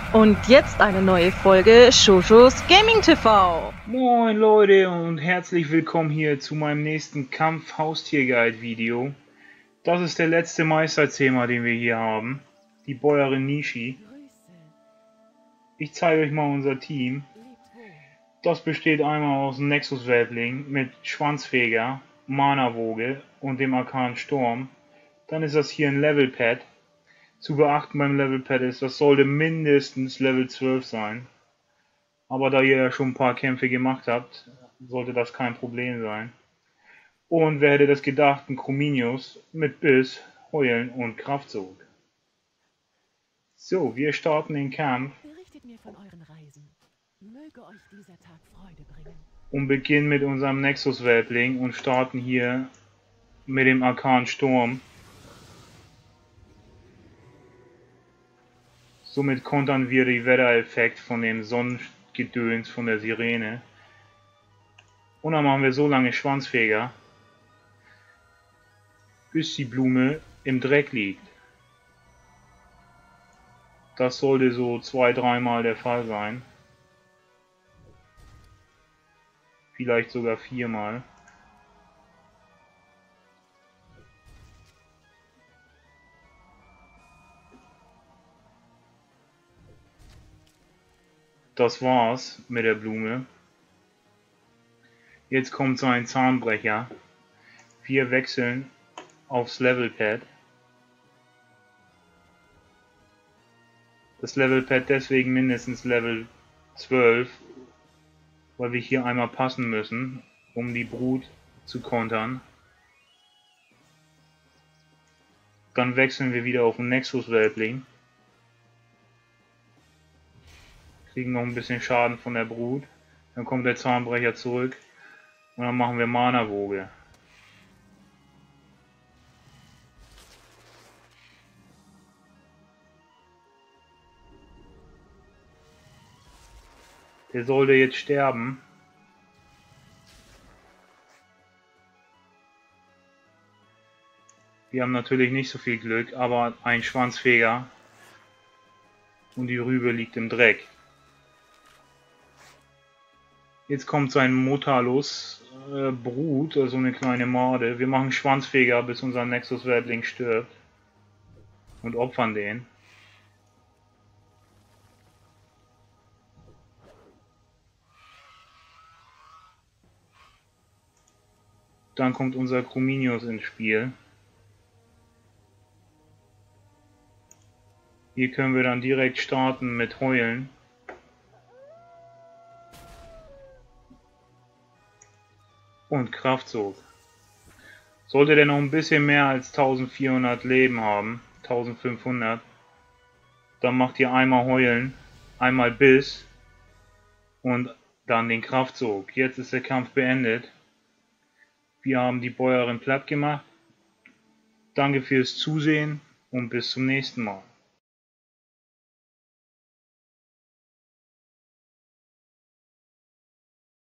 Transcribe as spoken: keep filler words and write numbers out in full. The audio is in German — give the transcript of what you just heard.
Und jetzt eine neue Folge Shojos Gaming T V. Moin Leute und herzlich willkommen hier zu meinem nächsten Kampf-Haustier-Guide-Video. Das ist der letzte Meisterzähmer, den wir hier haben, die Bäuerin Nishi. Ich zeige euch mal unser Team. Das besteht einmal aus einem Nexus-Welpling mit Schwanzfeger, Mana-Woge und dem Arkanen Sturm. Dann ist das hier ein Level-Pad. Zu beachten beim Level-Pad ist, das sollte mindestens Level zwölf sein. Aber da ihr ja schon ein paar Kämpfe gemacht habt, sollte das kein Problem sein. Und wer hätte das gedacht, ein Chrominius mit Biss, Heulen und Kraftsog. So, wir starten den Kampf. Berichtet mir von euren Reisen. Möge euch dieser Tag Freude bringen. Und beginnen mit unserem Nexus-Welpling und starten hier mit dem Arkanen Sturm. Somit kontern wir den Wettereffekt von dem Sonnengedöns von der Sirene. Und dann machen wir so lange Schwanzfeger, bis die Blume im Dreck liegt. Das sollte so zwei, dreimal der Fall sein. Vielleicht sogar viermal. Das war's mit der Blume. Jetzt kommt sein Zahnbrecher. Wir wechseln aufs Levelpad. Das Levelpad deswegen mindestens Level zwölf, weil wir hier einmal passen müssen, um die Brut zu kontern. Dann wechseln wir wieder auf den Nexus-Welpling. Kriegen noch ein bisschen Schaden von der Brut. Dann kommt der Zahnbrecher zurück. Und dann machen wir Mana-Woge. Der sollte jetzt sterben. Wir haben natürlich nicht so viel Glück, aber ein Schwanzfeger und die Rübe liegt im Dreck. Jetzt kommt sein Mutterlos äh, Brut, also eine kleine Morde. Wir machen Schwanzfeger, bis unser Nexus-Welpling stirbt. Und opfern den. Dann kommt unser Chrominius ins Spiel. Hier können wir dann direkt starten mit Heulen. Und Kraftsog. Sollte der noch ein bisschen mehr als eintausendvierhundert Leben haben, eintausendfünfhundert, dann macht ihr einmal Heulen, einmal Biss und dann den Kraftsog. Jetzt ist der Kampf beendet. Wir haben die Bäuerin platt gemacht. Danke fürs Zusehen und bis zum nächsten Mal.